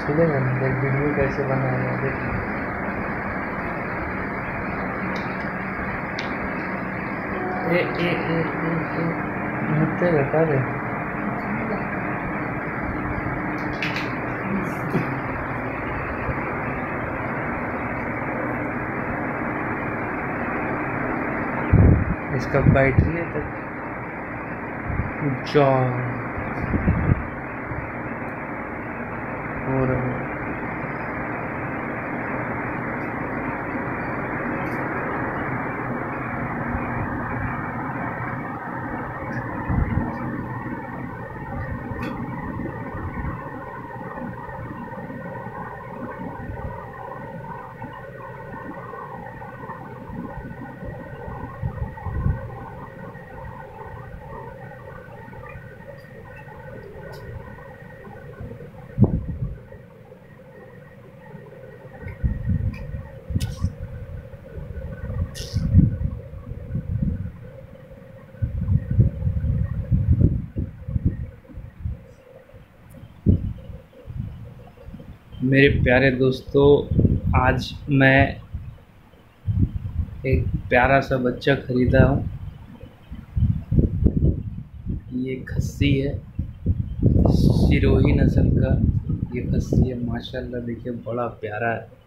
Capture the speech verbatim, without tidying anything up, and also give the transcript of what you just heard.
चलेगा ना, देख वीडियो कैसे बनाएगा देख। ए ए ए ए ए मुझसे बता दे। इसका बैटरी है तक जॉन हो रहा है। मेरे प्यारे दोस्तों, आज मैं एक प्यारा सा बच्चा ख़रीदा हूँ। ये खस्सी है, सिरोही नस्ल का ये खस्सी है। माशाल्लाह देखिए बड़ा प्यारा है।